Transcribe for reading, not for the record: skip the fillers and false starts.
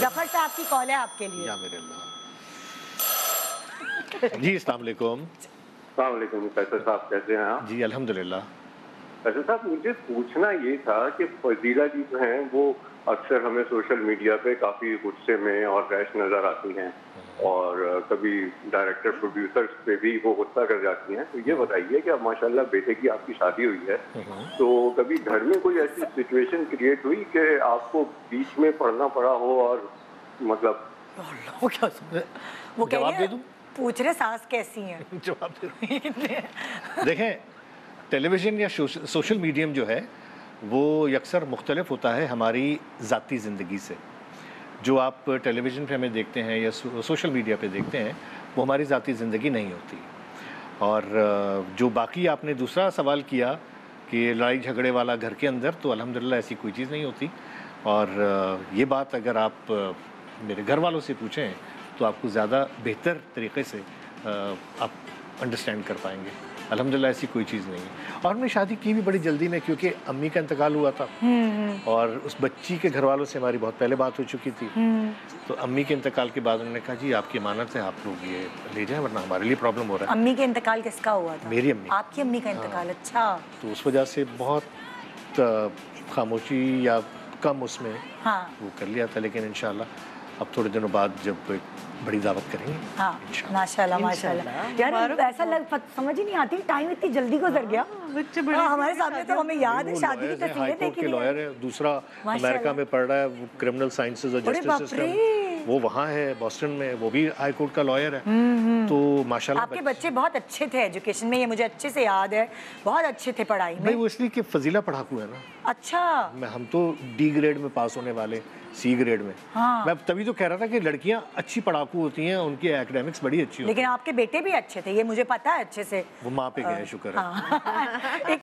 जफर साहब की कॉल है आपके लिए। या मेरे अल्लाह। जी अस्सलाम वालेकुम। अस्सलाम वालेकुम फैसल साहब, कैसे हैं आप? जी अल्हम्दुलिल्लाह। फैसल साहब, मुझे पूछना ये था कि फजीला जी जो हैं वो अक्सर हमें सोशल मीडिया पे काफ़ी गुस्से में और रैश नज़र आती हैं और कभी डायरेक्टर प्रोड्यूसर्स पे भी वो गुस्सा कर जाती हैं। तो ये बताइए कि अब माशाल्लाह बेटे की आपकी शादी हुई है, तो कभी घर में कोई ऐसी सिचुएशन क्रिएट हुई कि आपको बीच में पढ़ना पड़ा हो और मतलब वो क्या वो कह जवाब रही दे है, दूं? पूछ रहे सास कैसी हैं। जवाब दे देखें, टेलीविज़न या सोशल मीडियम जो है वो अक्सर मुख्तलिफ होता है हमारी ज़ाती ज़िंदगी से। जो आप टेलीविज़न पे हमें देखते हैं या सोशल मीडिया पे देखते हैं वो हमारी ज़ाती ज़िंदगी नहीं होती। और जो बाकी आपने दूसरा सवाल किया कि लड़ाई झगड़े वाला घर के अंदर, तो अल्हम्दुलिल्लाह ऐसी कोई चीज़ नहीं होती। और ये बात अगर आप मेरे घर वालों से पूछें तो आपको ज़्यादा बेहतर तरीके से आप अंडरस्टैंड कर पाएंगे। अल्हम्दुलिल्लाह ऐसी कोई चीज़ नहीं है। और हमने शादी की भी बड़ी जल्दी में, क्योंकि अम्मी का इंतकाल हुआ था और उस बच्ची के घर वालों से हमारी बहुत पहले बात हो चुकी थी। तो अम्मी के इंतकाल के बाद उन्होंने कहा जी आपकी अमानत है, आप लोग ये ले जाएं वरना हमारे लिए प्रॉब्लम हो रहा है। अम्मी के इंतकाल किसका हुआ था? मेरी अम्मी। आपकी अम्मी का इंतकाल? अच्छा। तो उस वजह से बहुत खामोशी या कम उसमें हाँ वो कर लिया था, लेकिन इंशाल्लाह अब थोड़े दिनों बाद जब एक बड़ी दावत करेंगे। हाँ माशाल्लाह माशाल्लाह। यार ऐसा समझ ही नहीं आती, टाइम इतनी जल्दी गुजर गया। हमारे सामने तो हमें याद है शादी की तस्वीरें देखी। लॉयर है, दूसरा अमेरिका में पढ़ रहा है, वो क्रिमिनल साइंसेज और जस्टिस सिस्टम, वो वहाँ है बॉस्टन में, वो भी हाई कोर्ट का लॉयर है। तो माशाल्लाह आपके बच्चे बहुत अच्छे थे एजुकेशन में, ये मुझे अच्छे से याद है, बहुत अच्छे थे पढ़ाई में। भाई वो इसलिए कि फजीला पढ़ाकू है ना। अच्छा। हम तो डी ग्रेड में पास होने वाले, सी ग्रेड में। हाँ। मैं तभी तो कह रहा था कि लड़कियां अच्छी पढ़ाकू होती हैं, उनकी एकेडमिक्स बड़ी अच्छी होती है। लेकिन आपके बेटे भी अच्छे थे, ये मुझे पता है अच्छे से। वो माँ पे गए, शुक्र है। हाँ। एक